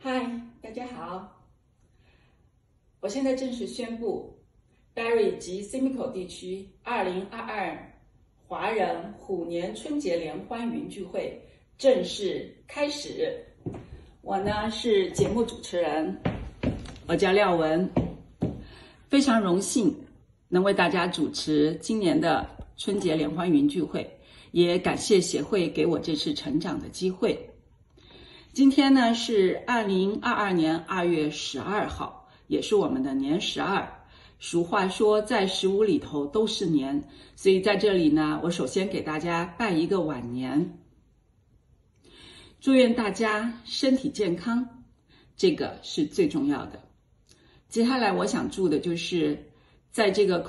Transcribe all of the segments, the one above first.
嗨，大家好！我现在正式宣布 ，Barry 及 Simcoe 地区2022华人虎年春节联欢云聚会正式开始。我呢是节目主持人，我叫廖文，非常荣幸能为大家主持今年的春节联欢云聚会，也感谢协会给我这次成长的机会。今天呢是2022年2月12号，也是我们的年12。俗话说在15里头都是年，所以在这里呢，我首先给大家拜一个晚年，祝愿大家身体健康，这个是最重要的。接下来我想祝的就是在这个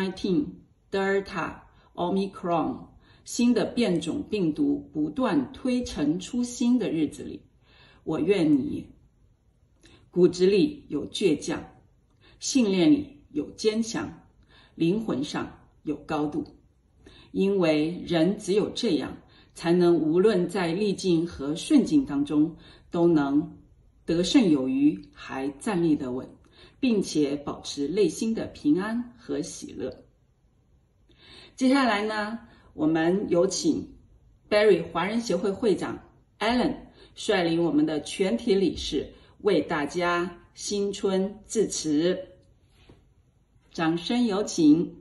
COVID-19、Delta、Omicron 新的变种病毒不断推陈出新的日子里，我愿你骨子里有倔强，信念里有坚强，灵魂上有高度，因为人只有这样，才能无论在逆境和顺境当中都能得胜有余，还站立得稳，并且保持内心的平安和喜乐。接下来呢，我们有请 Barry 华人协会会长 Alan 率领我们的全体理事为大家新春致辞，掌声有请。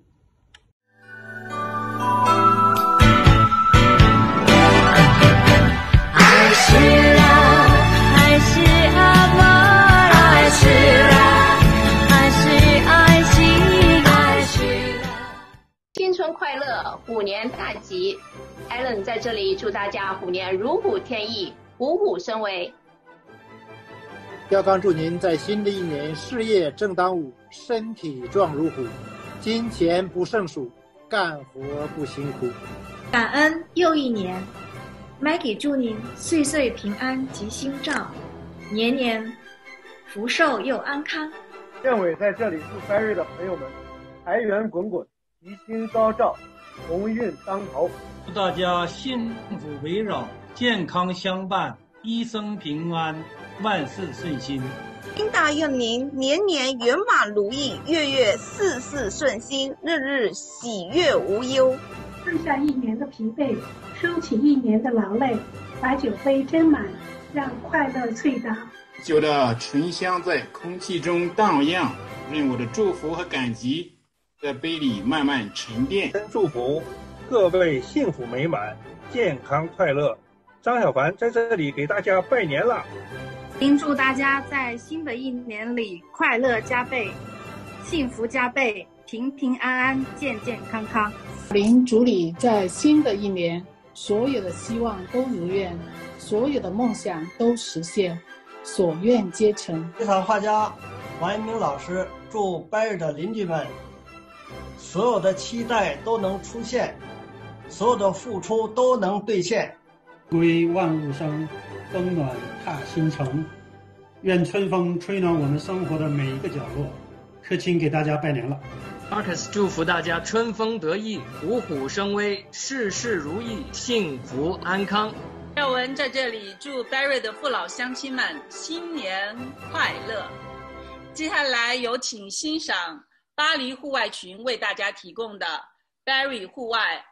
新春快乐，虎年大吉。Alan 在这里祝大家虎年如虎添翼，虎虎生威。 要刚祝您在新的一年事业正当午，身体壮如虎，金钱不胜数，干活不辛苦。 感恩又一年 ，Maggie 祝您岁岁平安吉星照，年年福寿又安康。 政委在这里祝 Barry 的朋友们财源滚滚，吉星高照，鸿运当头。 祝大家幸福围绕，健康相伴，一生平安，万事顺心。 丁大愿您年年圆满如意，月月事事顺心，日日喜悦无忧。 放下一年的疲惫，收起一年的劳累，把酒杯斟满，让快乐醉倒。 酒的醇香在空气中荡漾，愿我的祝福和感激在杯里慢慢沉淀。 真祝福各位幸福美满，健康快乐。张小凡在这里给大家拜年了， 您祝大家在新的一年里快乐加倍，幸福加倍，平平安安，健健康康。 您祝你在新的一年，所有的希望都如愿，所有的梦想都实现，所愿皆成。 剧场画家王一鸣老师祝Barry的邻居们所有的期待都能出现，所有的付出都能兑现。 归万物生，冬暖踏新城。愿春风吹暖我们生活的每一个角落。柯青给大家拜年了。 Marcus 祝福大家春风得意，虎虎生威，事事如意，幸福安康。 廖文在这里祝 Barry 的父老乡亲们新年快乐。接下来有请欣赏巴黎户外群为大家提供的 Barry 户外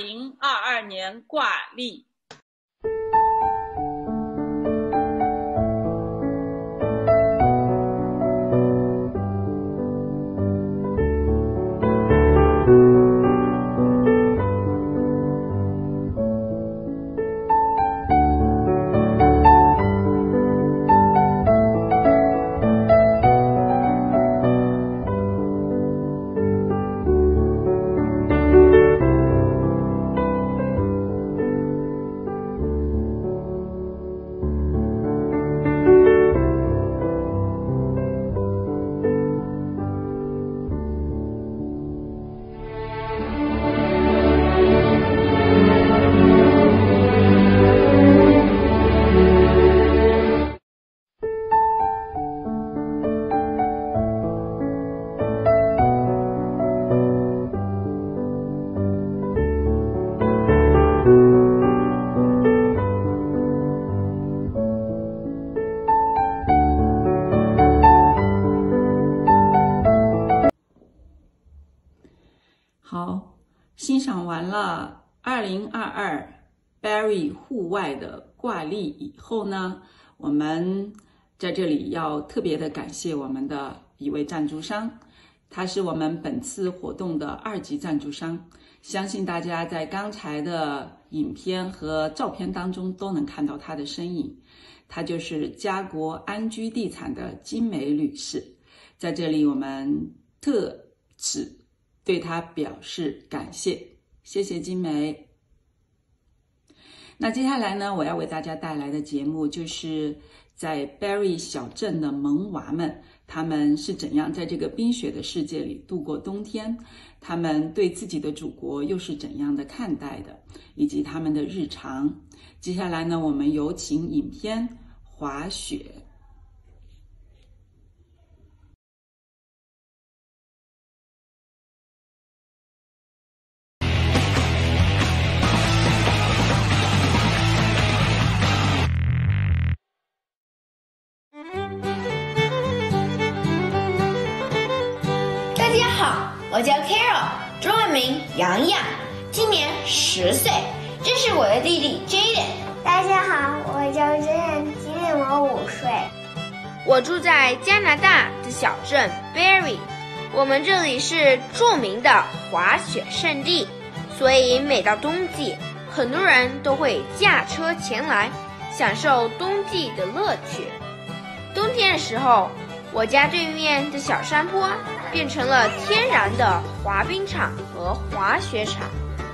2022年挂历。 欣赏完了2022 Barry 户外的挂历以后呢，我们在这里要特别的感谢我们的一位赞助商，他是我们本次活动的2级赞助商，相信大家在刚才的影片和照片当中都能看到他的身影，他就是嘉国安居地产的金梅女士。在这里我们特此对他表示感谢，谢谢金梅。那接下来呢，我要为大家带来的节目就是在 Barry 小镇的萌娃们，他们是怎样在这个冰雪的世界里度过冬天，他们对自己的祖国又是怎样的看待的，以及他们的日常。接下来呢，我们有请影片滑雪。 大家好，我叫 Carol， 中文名洋洋，今年10岁。这是我的弟弟 Jaden。 大家好，我叫 Jaden， 今年我5岁。 我住在加拿大的小镇 Barry， 我们这里是著名的滑雪胜地，所以每到冬季，很多人都会驾车前来，享受冬季的乐趣。冬天的时候，我家对面的小山坡变成了天然的滑冰场和滑雪场。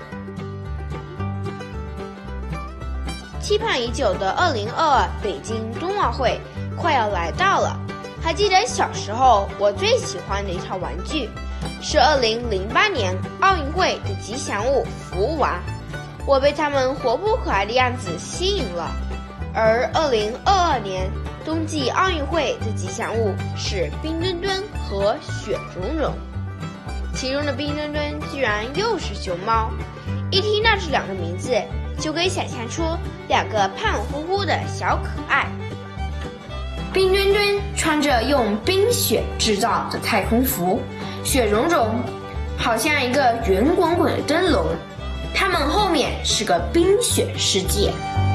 期盼已久的2022北京冬奥会快要来到了，还记得小时候我最喜欢的一套玩具是2008年奥运会的吉祥物福娃，我被他们活泼可爱的样子吸引了。而2022年冬季奥运会的吉祥物是冰墩墩和雪融融，其中的冰墩墩居然又是熊猫，一听到这2个名字就可以想象出2个胖乎乎的小可爱。冰墩墩穿着用冰雪制造的太空服，雪融融好像一个圆滚滚的灯笼，它们后面是个冰雪世界。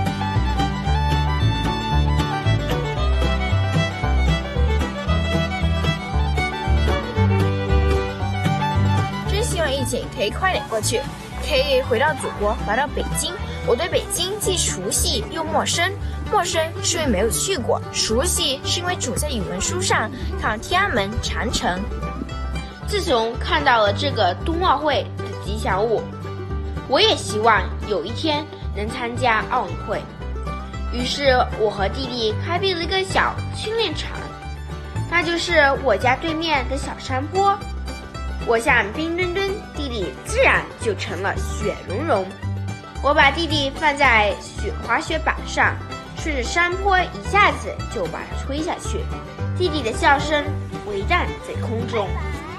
疫情可以快点过去，可以回到祖国，来到北京。我对北京既熟悉又陌生，陌生是因为没有去过，熟悉是因为主在语文书上看天安门、长城。 自从看到了这个冬奥会的吉祥物，我也希望有一天能参加奥运会。于是我和弟弟开辟了一个小训练场，那就是我家对面的小山坡。我像冰墩墩，弟弟自然就成了雪融融。我把弟弟放在滑雪板上，顺着山坡一下子就把它推下去，弟弟的笑声回荡在空中。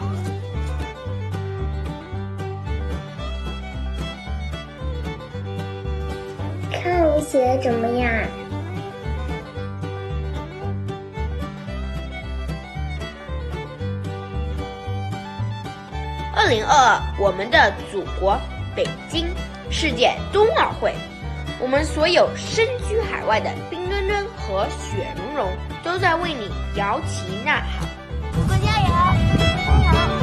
看你写的怎么样 ？2022我们的祖国北京世界冬奥会，我们所有身居海外的冰墩墩和雪融融都在为你摇旗呐喊。 祖国加油！加油！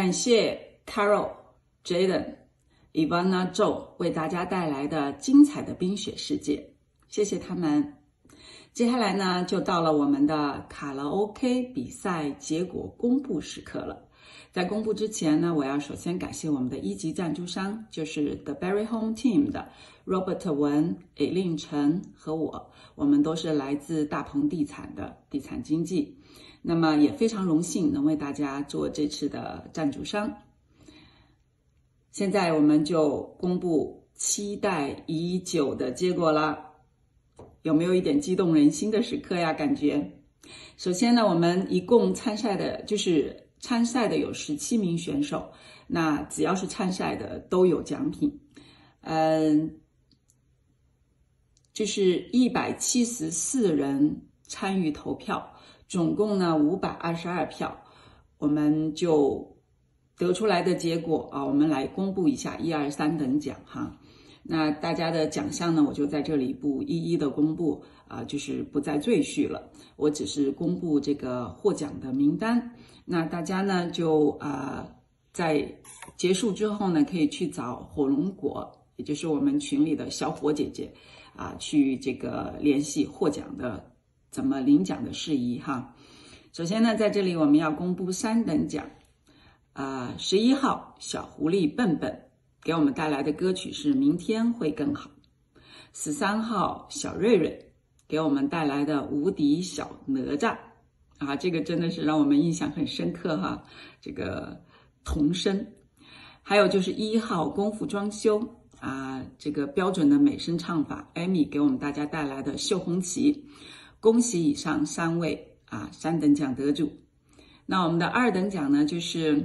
感谢 Carol、Jaden、Ivana、Joe 为大家带来的精彩的冰雪世界，谢谢他们。接下来呢，就到了我们的卡拉 OK 比赛结果公布时刻了。在公布之前呢，我要首先感谢我们的一级赞助商，就是 The Berry Home Team 的 Robert 文、Eileen 陈和我们都是来自大鹏地产的地产经纪，那么也非常荣幸能为大家做这次的赞助商。现在我们就公布期待已久的结果了，有没有一点激动人心的时刻呀？感觉首先呢，我们一共参赛的有17名选手，那只要是参赛的都有奖品，就是174人参与投票，总共呢522票，我们就得出来的结果啊，我们来公布一下1、2、3等奖哈。那大家的奖项呢，我就在这里不一一的公布啊，就是不再赘述了，我只是公布这个获奖的名单。那大家呢就在结束之后呢，可以去找火龙果，也就是我们群里的小火姐姐去这个联系获奖的怎么领奖的事宜哈。首先呢，在这里我们要公布3等奖，11号小狐狸笨笨给我们带来的歌曲是明天会更好，13号小瑞瑞给我们带来的无敌小哪吒这个真的是让我们印象很深刻哈，这个童声。还有就是1号功夫装修这个标准的美声唱法 Amy 给我们大家带来的绣红旗。恭喜以上3位3等奖得主。那我们的2等奖呢，就是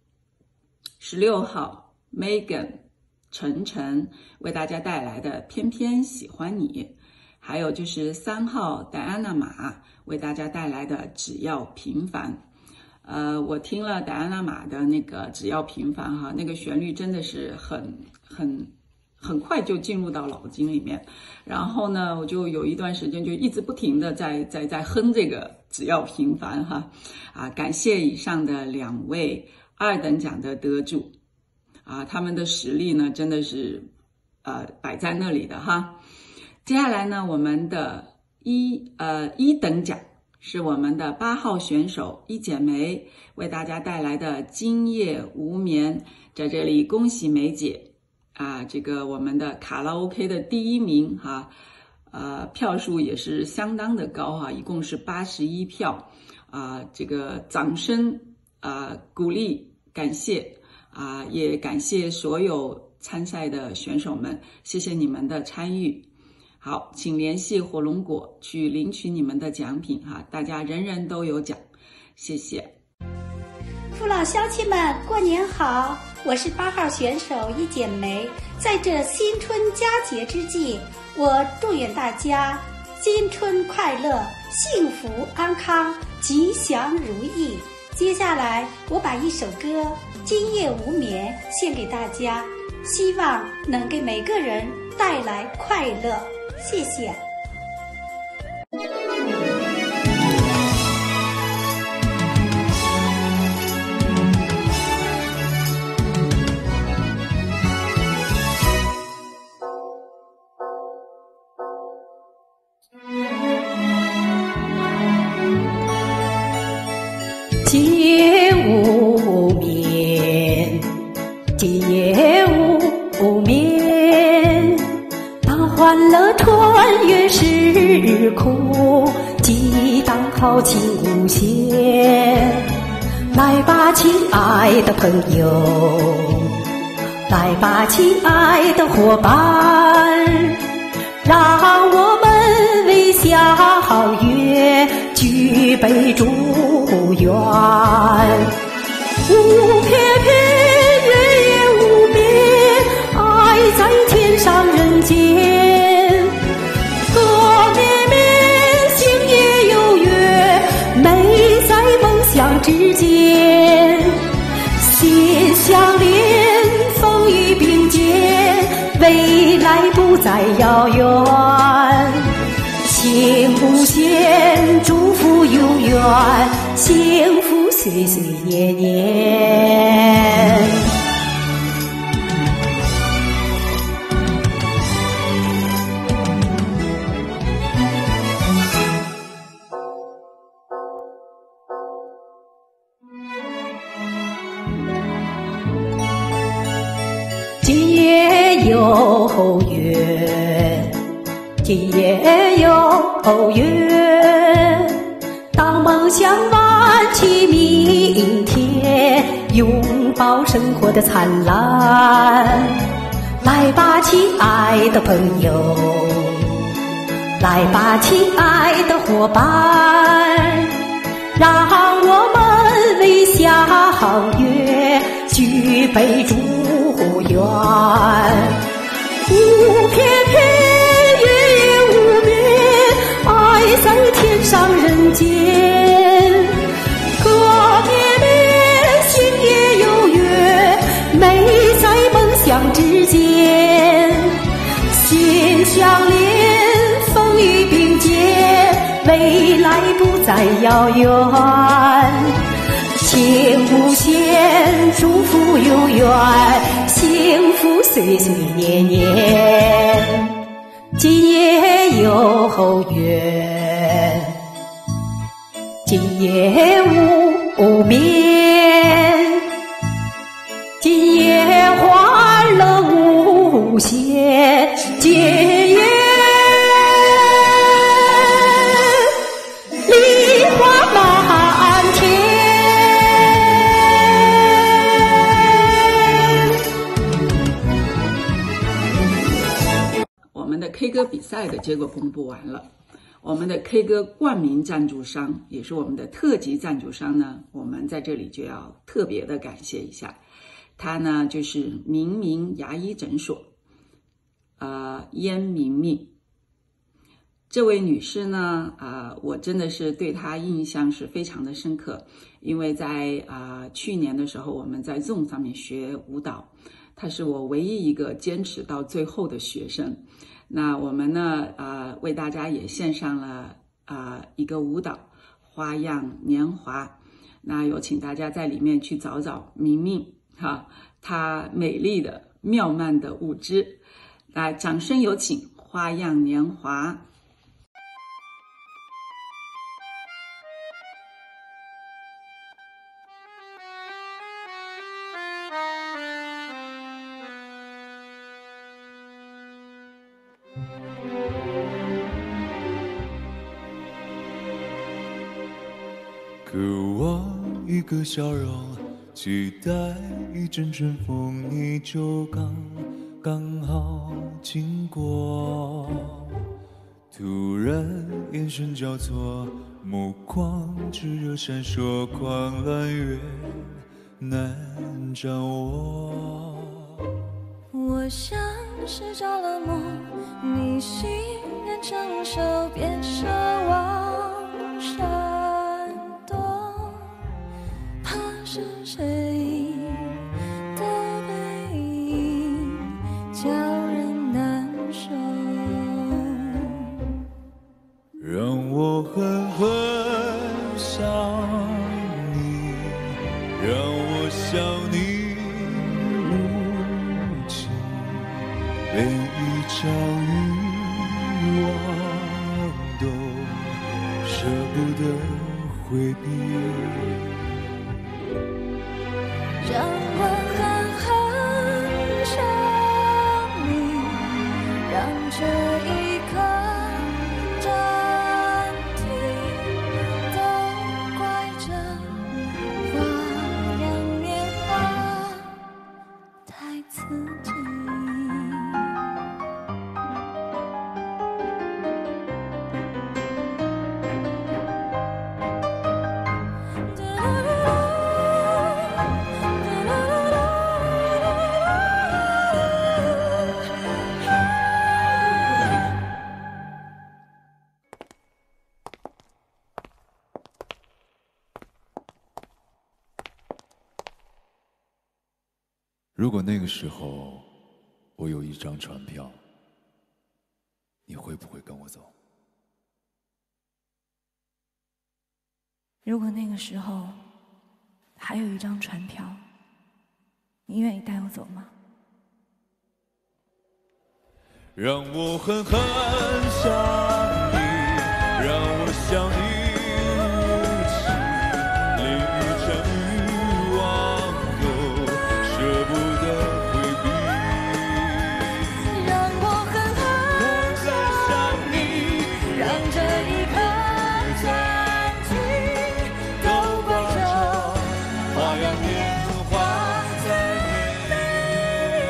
16号 Megan 晨晨为大家带来的偏偏喜欢你，还有就是3号戴安娜马为大家带来的只要平凡。我听了戴安娜马的那个只要平凡哈，那个旋律真的是很快就进入到脑筋里面，然后呢，我就有一段时间就一直不停的在哼这个只要平凡哈。感谢以上的2位2等奖的得主他们的实力呢真的是摆在那里的哈。接下来呢，我们的一等奖是我们的8号选手一剪梅为大家带来的今夜无眠，在这里恭喜梅姐这个我们的卡拉 OK 的第1名哈，票数也是相当的高哈，一共是81票这个掌声鼓励感谢也感谢所有参赛的选手们，谢谢你们的参与。好，请联系火龙果去领取你们的奖品哈，大家人人都有奖，谢谢。 父老乡亲们，过年好！我是8号选手一剪梅，在这新春佳节之际，我祝愿大家新春快乐、幸福安康、吉祥如意。接下来，我把一首歌《今夜无眠》献给大家，希望能给每个人带来快乐。谢谢。 今夜无眠，今夜无眠，当欢乐穿越时空，激荡豪情无限。来吧，亲爱的朋友，来吧，亲爱的伙伴，让我们微笑约，举杯祝愿。无偏偏，月夜无边，爱在天上人间。歌绵绵，星夜有约，美在梦想之间。心相连，风雨并肩，未来不再遥远。心无限，祝福永远，幸福岁岁年年。结有缘，结有缘，当梦想挽起明天，拥抱生活的灿烂。来吧，亲爱的朋友，来吧，亲爱的伙伴，让我们微笑约，举杯祝愿。无边边，月夜无边，爱在天上人间。可绵绵，心也有约，美在梦想之间。心相连，风雨并肩，未来不再遥远。情无限，祝福永远，幸福岁岁年年。结有缘，结无眠，今夜欢乐无限，结缘梨花满天。 我们的 K 歌比赛的结果公布完了，我们的 K 歌冠名赞助商，也是我们的特级赞助商呢，我们在这里就要特别的感谢一下，他呢就是明明牙医诊所，燕明明这位女士呢，我真的是对她印象是非常的深刻，因为在去年的时候我们在 Zoom 上面学舞蹈，她是我唯一一个坚持到最后的学生。那我们呢，为大家也献上了一个舞蹈《花样年华》，那有请大家在里面去找找明明她美丽的妙曼的舞姿。来，掌声有请《花样年华》。 渴望一个笑容，期待一阵春风，你就刚好经过。突然眼神交错，目光炽热闪烁，狂乱越难掌握。 我像是着了魔，你欣然承受，变奢望闪躲，怕是谁的背影叫人难受， 让我狠狠想你，让我想你无情，每一场欲望都舍不得回避， 让我狠狠想你，让这一刻暂停，都怪这花样年华太刺激。 如果那个时候我有一张船票，你会不会跟我走？ 如果那个时候还有一张船票，你愿意带我走吗？ 让我狠狠想你，让我想你无情，淋雨成雨忘忧，舍不得回避。 让我狠狠想你，让这一刻暂停，都怪这花样年华在美丽。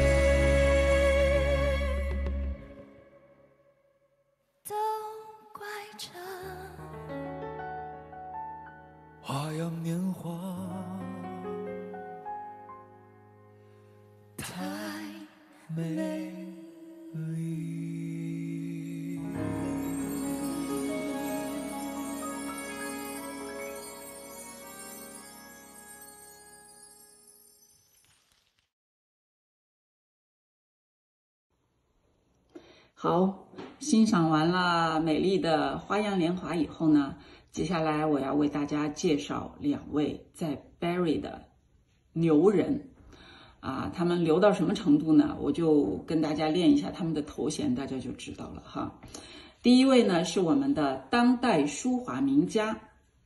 都怪这花样年华太美丽。 好，欣赏完了美丽的《花样年华》以后呢，接下来我要为大家介绍2位在 Barry 的牛人啊，他们牛到什么程度呢？我就跟大家练一下他们的头衔，大家就知道了哈。第一位呢是我们的当代书画名家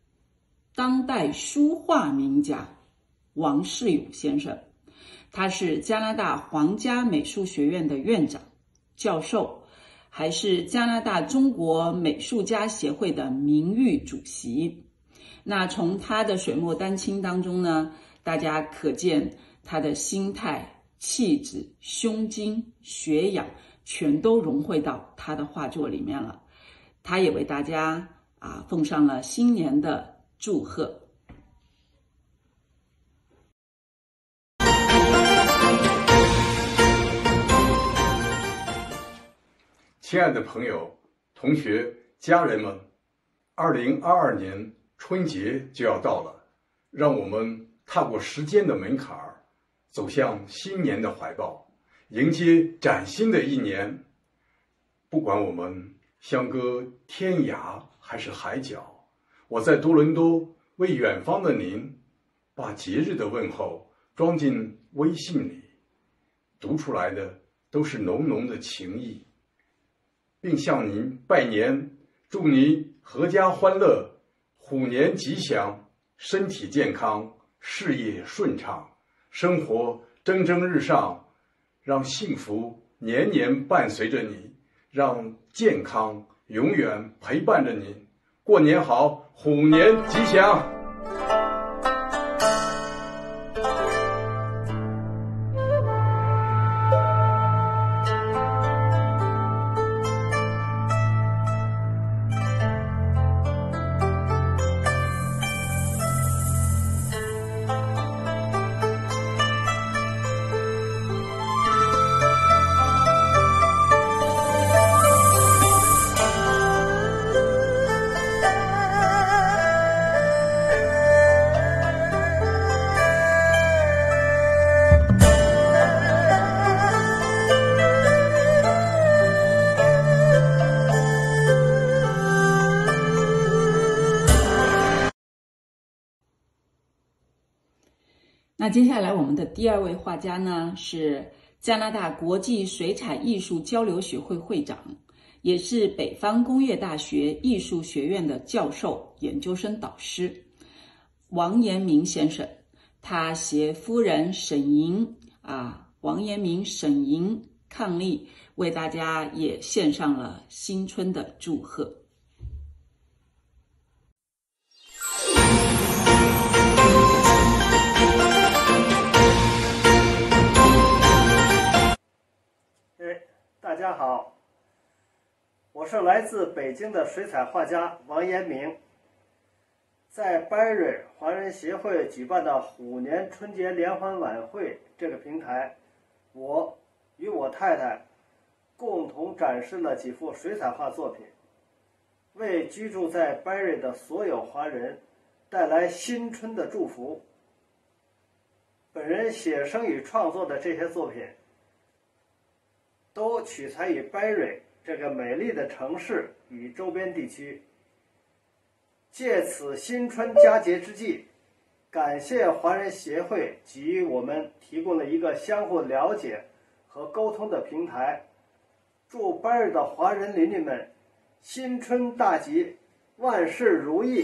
王世勇先生，他是加拿大皇家美术学院的院长、教授，还是加拿大中国美术家协会的名誉主席。那从他的水墨丹青当中呢，大家可见他的心态、气质、胸襟、学养全都融汇到他的画作里面了。他也为大家奉上了新年的祝贺。 亲爱的朋友、同学、家人们，2022年春节就要到了，让我们踏过时间的门槛儿，走向新年的怀抱，迎接崭新的一年。不管我们相隔天涯还是海角，我在多伦多为远方的您，把节日的问候装进微信里，读出来的都是浓浓的情谊，并向您拜年，祝您阖家欢乐，虎年吉祥，身体健康，事业顺畅，生活蒸蒸日上，让幸福年年伴随着你，让健康永远陪伴着您。过年好，虎年吉祥！ 那接下来我们的第2位画家呢，是加拿大国际水彩艺术交流学会会长，也是北方工业大学艺术学院的教授、研究生导师王延明先生。他携夫人沈莹王延明沈莹伉俪，为大家也献上了新春的祝贺。 大家好，我是来自北京的水彩画家王延明。在 Barry 华人协会举办的虎年春节联欢晚会这个平台，我与我太太共同展示了几幅水彩画作品，为居住在 Barry 的所有华人带来新春的祝福。本人写生与创作的这些作品都取材于 Barry 这个美丽的城市与周边地区，借此新春佳节之际， 感谢华人协会给予我们提供了一个相互了解和沟通的平台。祝拜日的华人邻居们新春大吉，万事如意。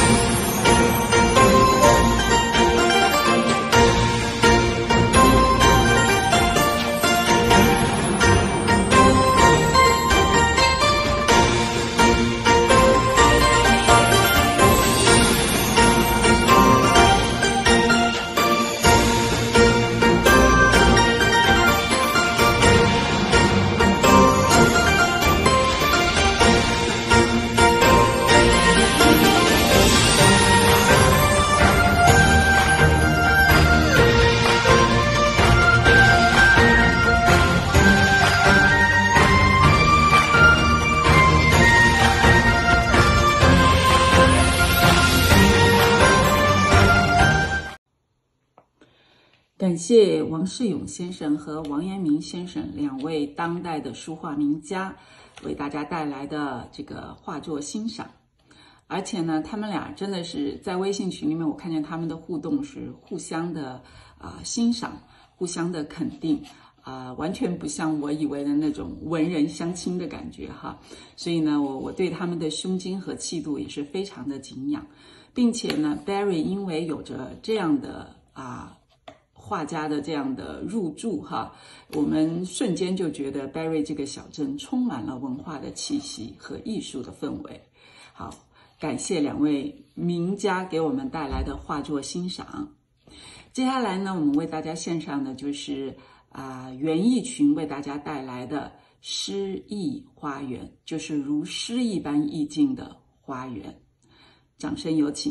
感谢王世勇先生和王延明先生两位当代的书画名家为大家带来的这个画作欣赏。而且呢，他们俩真的是在微信群里面，我看见他们的互动是互相的欣赏，互相的肯定完全不像我以为的那种文人相亲的感觉哈。所以呢，我对他们的胸襟和气度也是非常的敬仰，并且呢 ，Barry 因为有着这样的画家的这样的入驻哈，我们瞬间就觉得 Barry 这个小镇充满了文化的气息和艺术的氛围。好，感谢两位名家给我们带来的画作欣赏。接下来呢，我们为大家献上的就是园艺群为大家带来的诗意花园，就是如诗一般意境的花园。掌声有请。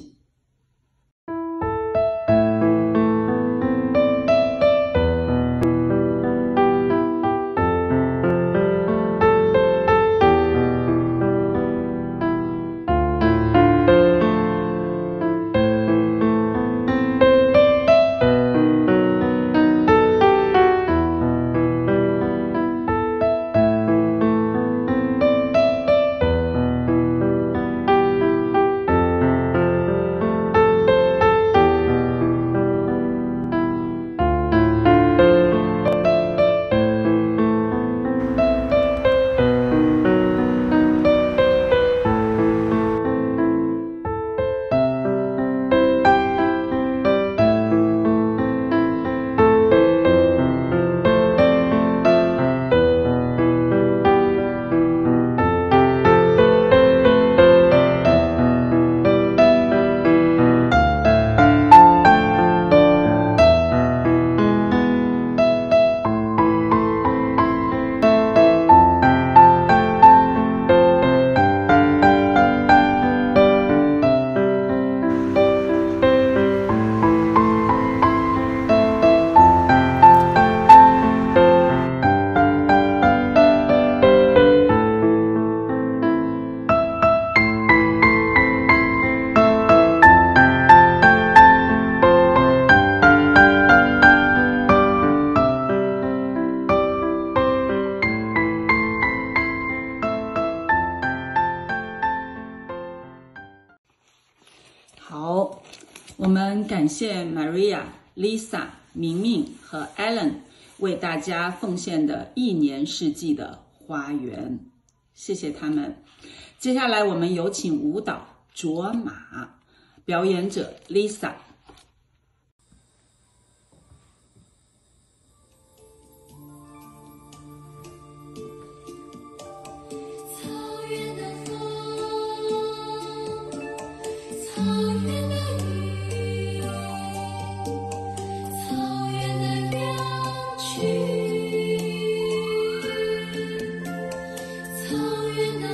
好，我们感谢 Maria、Lisa、明明和 Alan 为大家奉献的一年四季的花园，谢谢他们。接下来我们有请舞蹈卓玛，表演者 Lisa。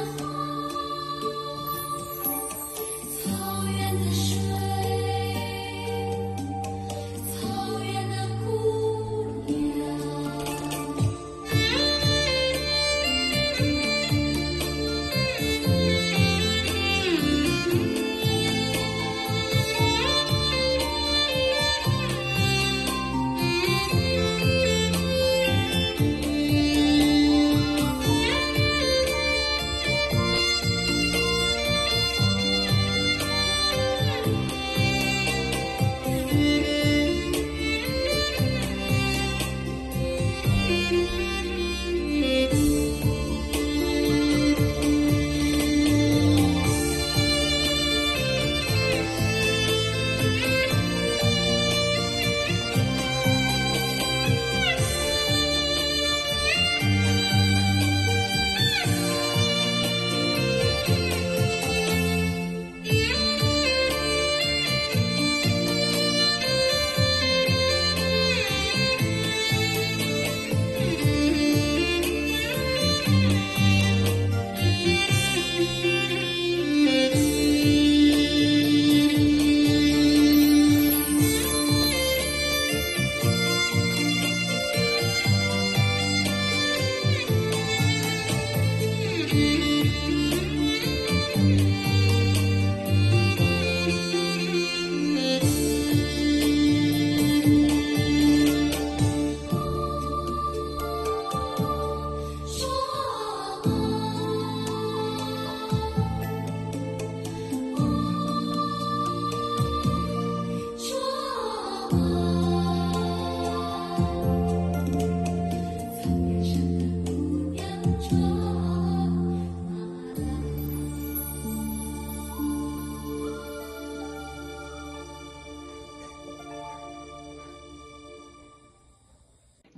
草原的水。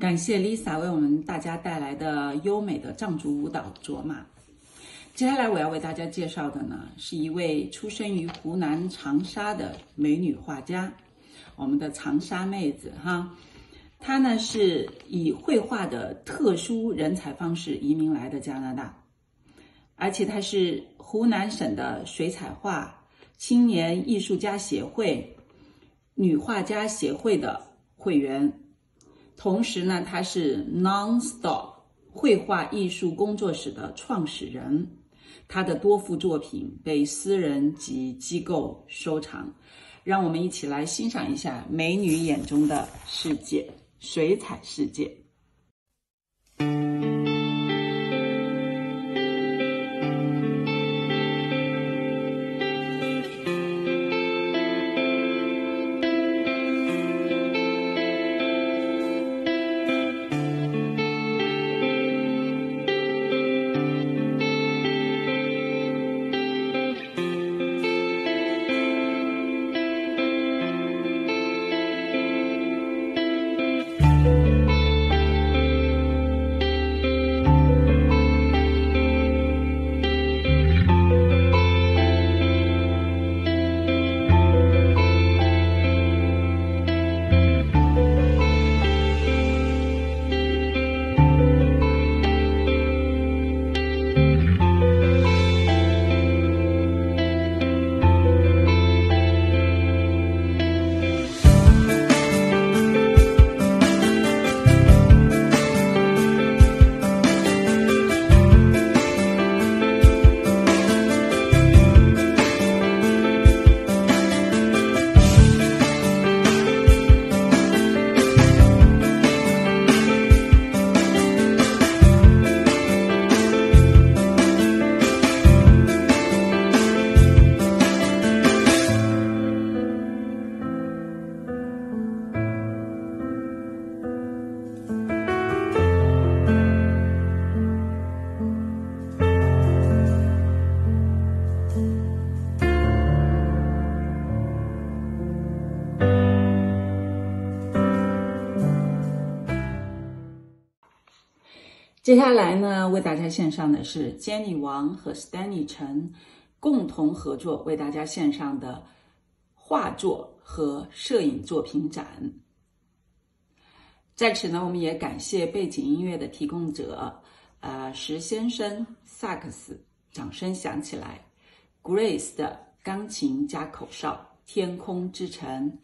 感谢 Lisa 为我们大家带来的优美的藏族舞蹈卓玛。接下来我要为大家介绍的呢，是一位出生于湖南长沙的美女画家，我们的长沙妹子哈。她呢是以绘画的特殊人才方式移民来的加拿大，而且她是湖南省的水彩画青年艺术家协会女画家协会的会员，同时呢，她是 Nonstop 绘画艺术工作室的创始人。她的多幅作品被私人及机构收藏。让我们一起来欣赏一下美女眼中的世界，水彩世界。接下来呢，为大家献上的是 Jenny 王和 Stanley 陈共同合作为大家献上的画作和摄影作品展。在此呢，我们也感谢背景音乐的提供者石先生萨克斯，掌声响起来。Grace 的钢琴加口哨，天空之城。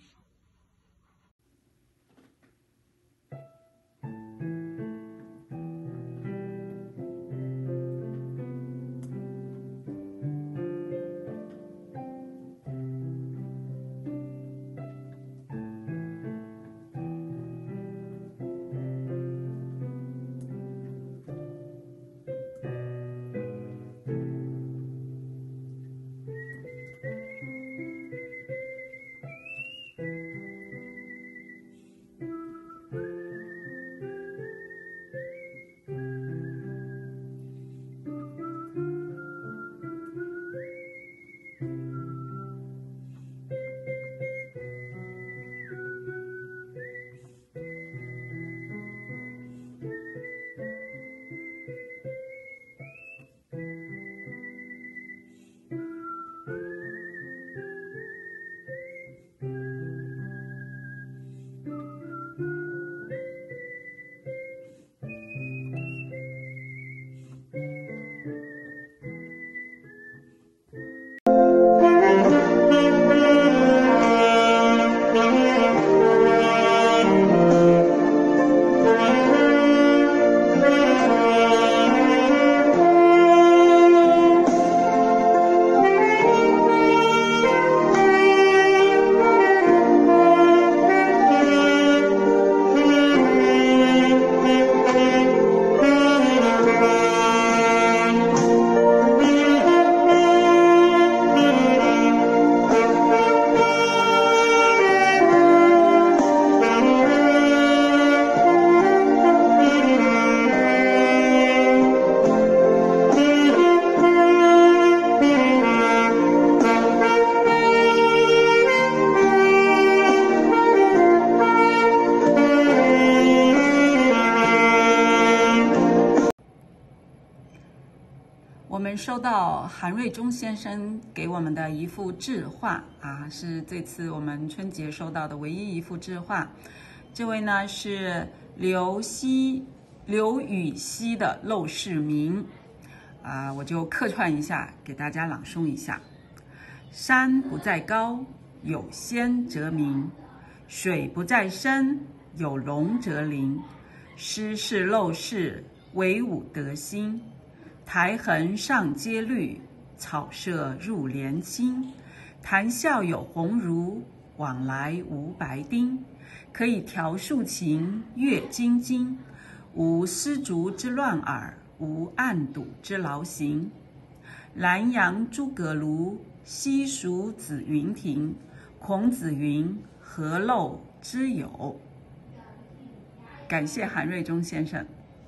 我们收到韩瑞忠先生给我们的一幅字画啊，是这次我们春节收到的唯一一幅字画。这位呢是刘禹锡的《陋室铭》啊，我就客串一下，给大家朗诵一下：山不在高，有仙则名；水不在深，有龙则灵。诗是陋室，惟吾德馨。苔痕上阶绿，草色入帘青。谈笑有鸿儒，往来无白丁。可以调素琴，阅金经。无丝竹之乱耳，无案牍之劳形。南阳诸葛庐，西蜀子云亭。孔子云：何陋之有？感谢韩瑞忠先生。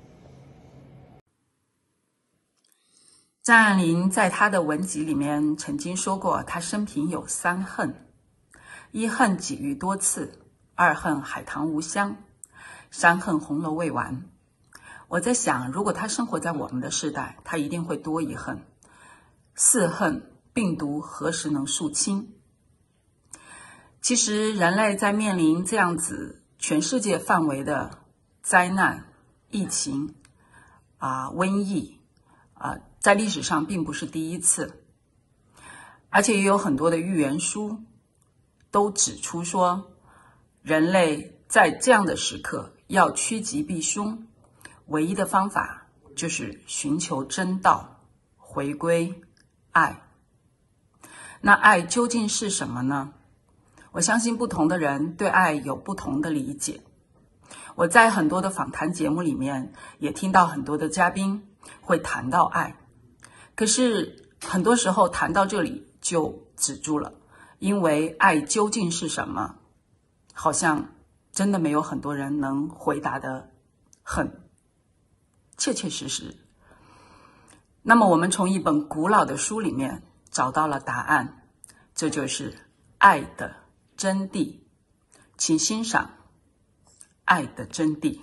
张爱玲在她的文集里面曾经说过，她生平有3恨：一恨几欲多次，二恨海棠无香，三恨红楼未完。我在想，如果她生活在我们的世代，她一定会多一恨：四恨病毒何时能肃清？其实人类在面临这样子全世界范围的灾难、疫情瘟疫在历史上并不是第一次，而且也有很多的预言书都指出说，人类在这样的时刻要趋吉避凶，唯一的方法就是寻求真道，回归爱。那爱究竟是什么呢？我相信不同的人对爱有不同的理解。我在很多的访谈节目里面也听到很多的嘉宾会谈到爱，可是很多时候谈到这里就止住了，因为爱究竟是什么，好像真的没有很多人能回答得很切切实实。那么我们从一本古老的书里面找到了答案，这就是爱的真谛。请欣赏爱的真谛。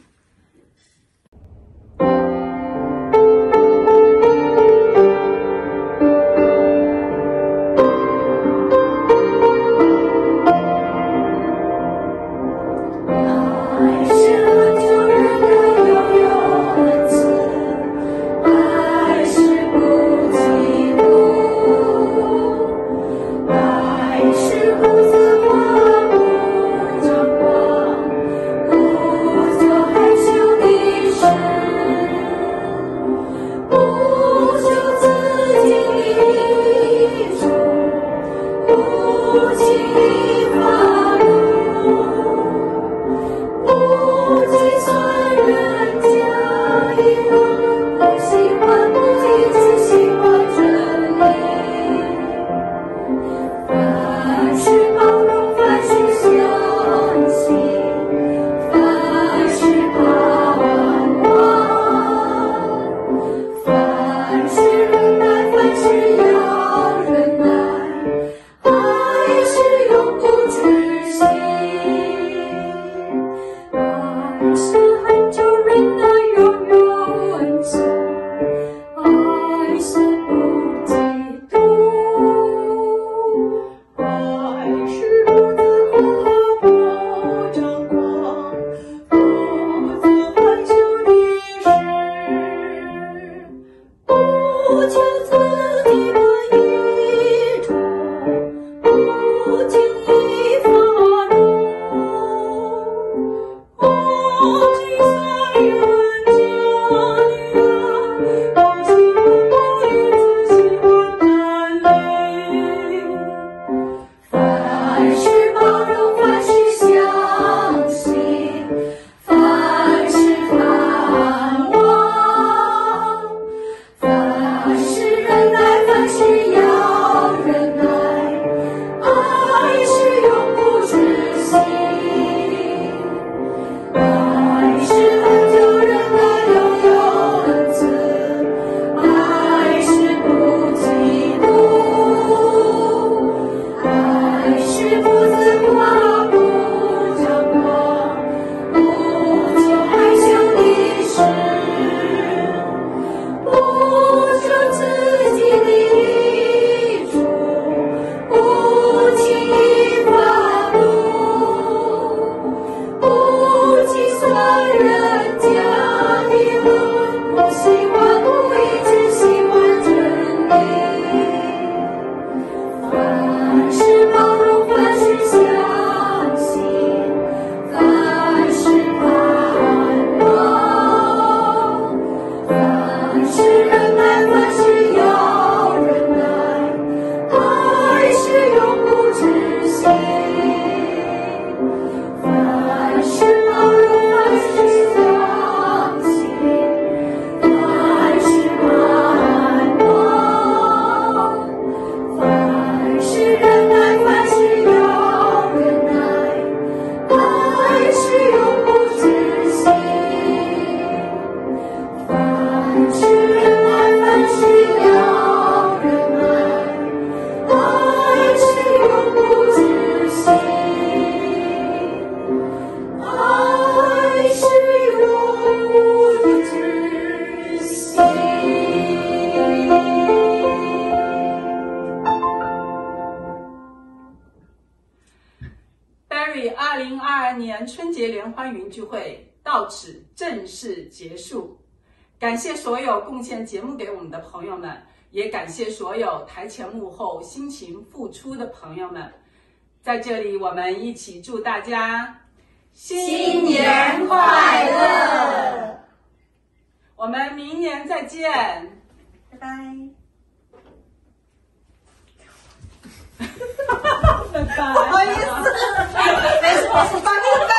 就欢云聚会到此正式结束。感谢所有贡献节目给我们的朋友们，也感谢所有台前幕后辛勤付出的朋友们。在这里，我们一起祝大家新年快乐！ 我们明年再见， 拜拜。 拜拜。不好意思，没事，我是帮你。